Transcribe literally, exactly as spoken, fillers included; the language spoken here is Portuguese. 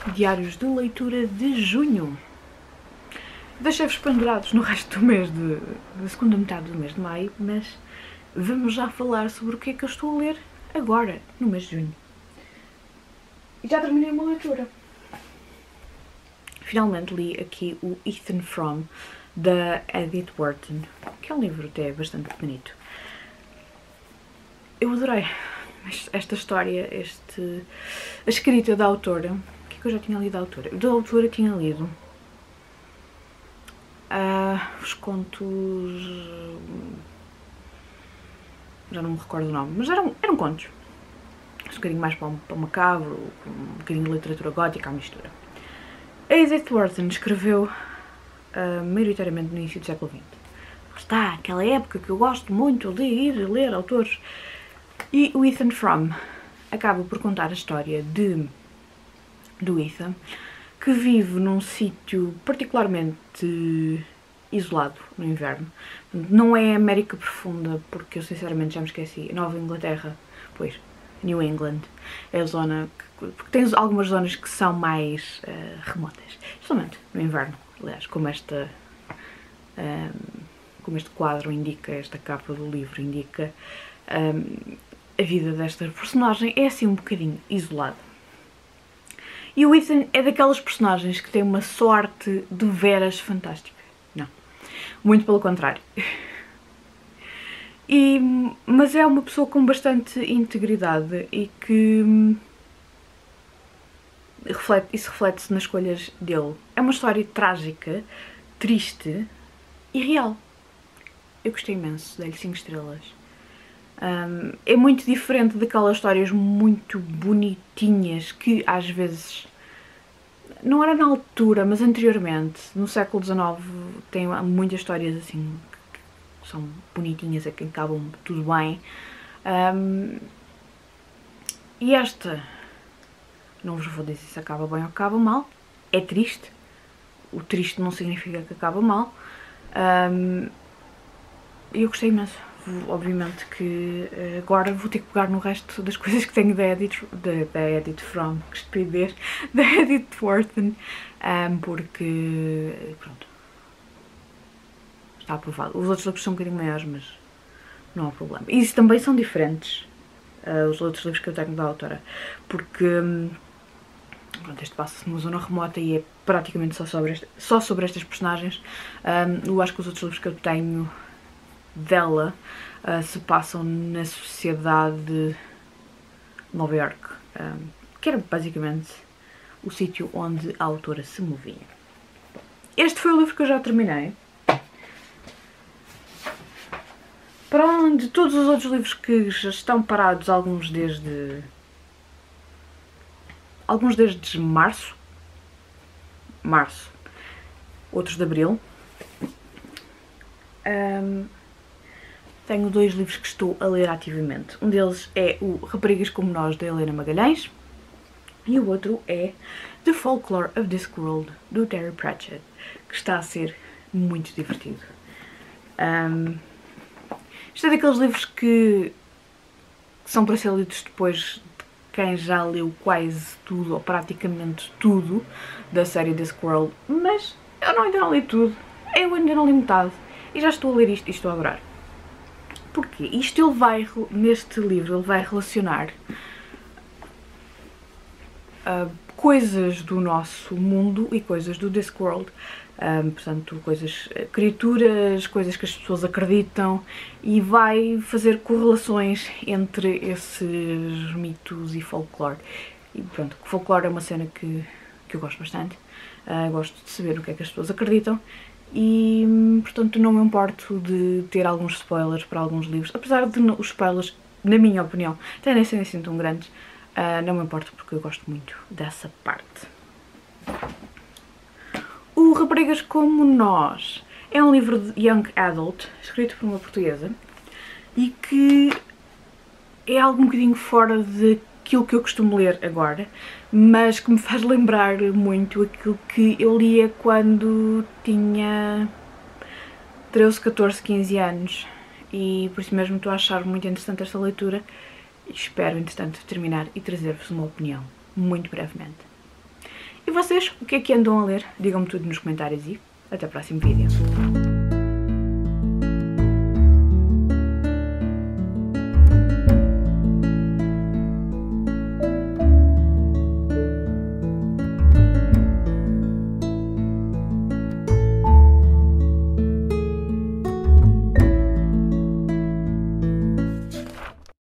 Diários de leitura de junho. Deixei-vos pendurados no resto do mês, de, da segunda metade do mês de maio, mas vamos já falar sobre o que é que eu estou a ler agora, no mês de junho. E já terminei uma leitura. Finalmente li aqui o Ethan Frome, da Edith Wharton, que é um livro até bastante bonito. Eu adorei esta história, este, a escrita da autora. O que é que eu já tinha lido da autora? Da autora tinha lido uh, os contos... já não me recordo o nome, mas eram, eram contos. Um bocadinho mais para o, para o macabro, um bocadinho de literatura gótica à mistura. A Edith Wharton escreveu uh, maioritariamente no início do século vinte. Está, aquela época que eu gosto muito de ir ler autores. E o Ethan Frome acaba por contar a história de, do Ethan, que vive num sítio particularmente isolado no inverno. Não é América Profunda, porque eu sinceramente já me esqueci. Nova Inglaterra, pois, New England, é a zona, que, porque tem algumas zonas que são mais uh, remotas, especialmente no inverno, aliás, como esta, um, como este quadro indica, esta capa do livro indica, um, a vida desta personagem é assim um bocadinho isolada. E o Ethan é daquelas personagens que tem uma sorte de veras fantástica. Não, muito pelo contrário. E, mas é uma pessoa com bastante integridade e que reflete, isso reflete-se nas escolhas dele. É uma história trágica, triste e real. Eu gostei imenso, dei-lhe cinco estrelas. Um, é muito diferente daquelas histórias muito bonitinhas que às vezes, não era na altura, mas anteriormente, no século dezenove, tem muitas histórias assim que são bonitinhas, é que acabam tudo bem. Um, e esta, não vos vou dizer se acaba bem ou acaba mal, é triste. O triste não significa que acaba mal. Um, eu gostei imenso. Obviamente que agora vou ter que pegar no resto das coisas que tenho da Edith, da, da Edith Frome, que estupidez, da Edith Wharton, um, porque, pronto, está aprovado. Os outros livros são um bocadinho maiores, mas não há problema. E isso também são diferentes, uh, os outros livros que eu tenho da autora, porque, um, pronto, este passa-se numa zona remota e é praticamente só sobre, este, só sobre estas personagens. Um, eu acho que os outros livros que eu tenho dela uh, se passam na sociedade de Nova Iorque, um, que era basicamente o sítio onde a autora se movia. Este foi o livro que eu já terminei. Para além de todos os outros livros que já estão parados, alguns desde alguns desde março, março, outros de abril. Um, Tenho dois livros que estou a ler ativamente. Um deles é o Raparigas Como Nós, da Helena Magalhães, e o outro é The Folklore of Discworld, do Terry Pratchett, que está a ser muito divertido. Um, isto é daqueles livros que são para ser lidos depois de quem já leu quase tudo, ou praticamente tudo, da série Discworld, mas eu não, ainda não li tudo, eu ainda não li metade, e já estou a ler isto e estou a adorar. Porquê? Isto ele vai, neste livro, ele vai relacionar uh, coisas do nosso mundo e coisas do Discworld. Um, portanto, coisas, criaturas, coisas que as pessoas acreditam, e vai fazer correlações entre esses mitos e folclore. E pronto, o folclore é uma cena que, que eu gosto bastante. Uh, gosto de saber o que é que as pessoas acreditam. E, portanto, não me importo de ter alguns spoilers para alguns livros, apesar de os spoilers, na minha opinião, tendem a ser assim tão grandes, uh, não me importo porque eu gosto muito dessa parte. O Raparigas Como Nós é um livro de Young Adult, escrito por uma portuguesa, e que é algo um bocadinho fora daquilo que eu costumo ler agora, mas que me faz lembrar muito aquilo que eu lia quando tinha treze, catorze, quinze anos, e por isso mesmo estou a achar muito interessante esta leitura e espero, entretanto, terminar e trazer-vos uma opinião muito brevemente. E vocês, o que é que andam a ler? Digam-me tudo nos comentários e até o próximo vídeo.